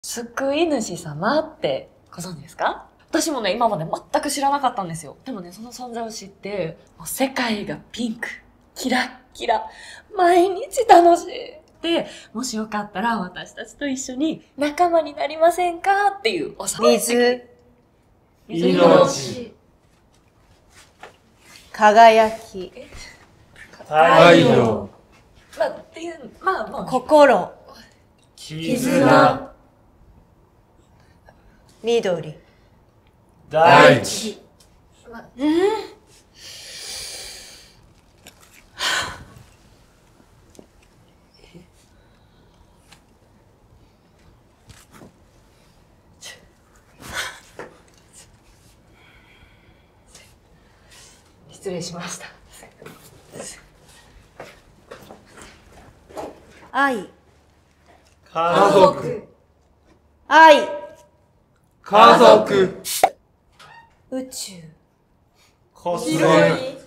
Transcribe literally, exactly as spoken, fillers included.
救い主様ってご存知ですか？私もね、今まで全く知らなかったんですよ。でもね、その存在を知って、もう世界がピンク、キラッキラ、毎日楽しい。で、もしよかったら私たちと一緒に仲間になりませんかっていうお誘い。 水、 命、 輝き、 太陽、 まあ、っていう、まあまあ、 心、 絆、 緑、 大地。 まあ、失礼しました。 愛、 家族、 愛、 家族、 宇宙、 コスモス。